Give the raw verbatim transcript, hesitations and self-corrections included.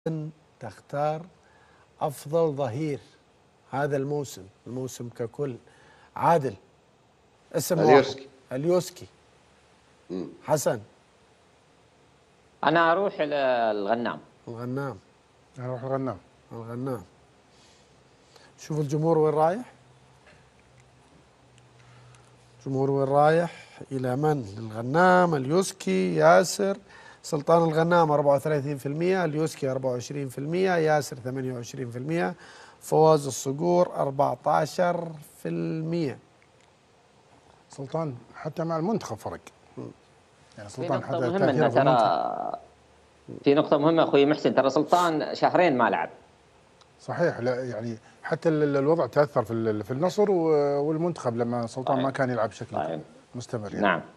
تختار أفضل ظهير هذا الموسم الموسم ككل؟ عادل، اسم اليوسكي. واحد. اليوسكي. حسن. أنا أروح الغنام. الغنام. أنا أروح الغنام. الغنام. شوف الجمهور وين رايح. الجمهور وين رايح؟ إلى من؟ للغنام. اليوسكي. ياسر. سلطان الغنام أربعة وثلاثين بالمئة، اليوسكي أربعة وعشرين بالمئة، ياسر ثمانية وعشرين بالمئة، فواز الصقور أربعة عشر بالمئة. سلطان حتى مع المنتخب فرق. يعني سلطان حتى مهمة ترى. في نقطة مهمة أخوي محسن، ترى سلطان شهرين ما لعب. صحيح. لا يعني حتى الوضع تأثر في في النصر والمنتخب لما سلطان طيب. ما كان يلعب بشكل طيب. مستمر يعني. نعم.